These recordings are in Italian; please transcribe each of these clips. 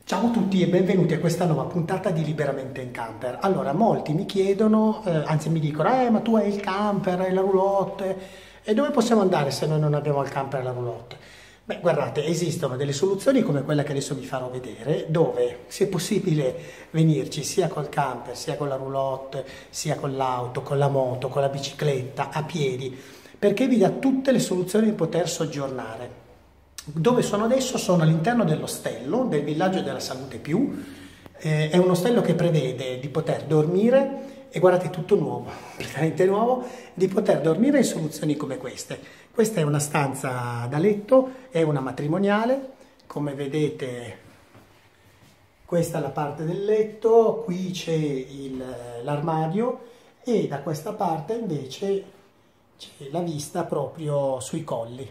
Ciao a tutti e benvenuti a questa nuova puntata di Liberamente in Camper. Allora, molti mi chiedono, anzi mi dicono, ma tu hai il camper, hai la roulotte, e dove possiamo andare se noi non abbiamo il camper e la roulotte? Beh, guardate, esistono delle soluzioni come quella che adesso vi farò vedere, dove se è possibile venirci sia col camper, sia con la roulotte, sia con l'auto, con la moto, con la bicicletta, a piedi, perché vi dà tutte le soluzioni di poter soggiornare. Dove sono adesso? Sono all'interno dell'ostello del Villaggio della Salute Più. È un ostello che prevede di poter dormire, e guardate, tutto nuovo, completamente nuovo, di poter dormire in soluzioni come queste. Questa è una stanza da letto, è una matrimoniale, come vedete questa è la parte del letto, qui c'è l'armadio e da questa parte invece c'è la vista proprio sui colli.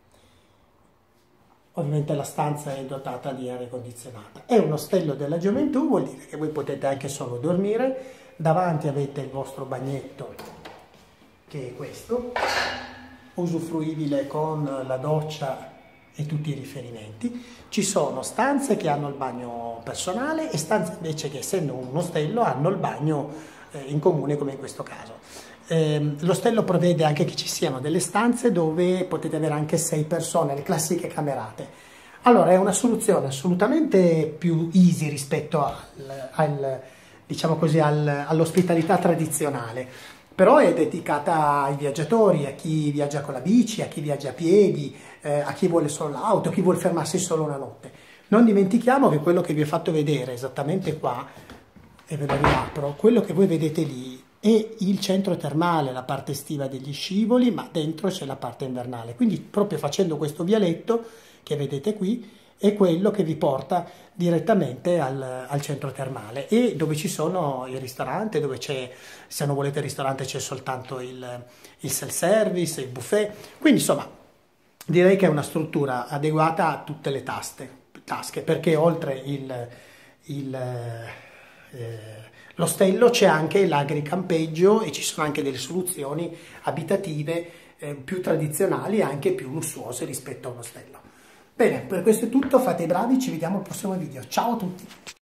Ovviamente la stanza è dotata di aria condizionata. È un ostello della gioventù, vuol dire che voi potete anche solo dormire. Davanti avete il vostro bagnetto, che è questo, usufruibile con la doccia e tutti i riferimenti. Ci sono stanze che hanno il bagno personale e stanze invece che, essendo un ostello, hanno il bagno in comune, come in questo caso. L'ostello prevede anche che ci siano delle stanze dove potete avere anche 6 persone, le classiche camerate. Allora è una soluzione assolutamente più easy rispetto diciamo così, all'ospitalità tradizionale, però è dedicata ai viaggiatori, a chi viaggia con la bici, a chi viaggia a piedi, a chi vuole solo l'auto, a chi vuole fermarsi solo una notte. Non dimentichiamo che quello che vi ho fatto vedere esattamente qua, e ve lo riapro, quello che voi vedete lì è il centro termale, la parte estiva degli scivoli, ma dentro c'è la parte invernale. Quindi proprio facendo questo vialetto che vedete qui è quello che vi porta direttamente al centro termale, e dove ci sono il ristorante, dove c'è, se non volete il ristorante c'è soltanto il self-service, il buffet. Quindi insomma direi che è una struttura adeguata a tutte le tasche, perché oltre l'ostello c'è anche l'agricampeggio e ci sono anche delle soluzioni abitative più tradizionali e anche più lussuose rispetto a un ostello. Bene, per questo è tutto, fate i bravi, ci vediamo al prossimo video. Ciao a tutti!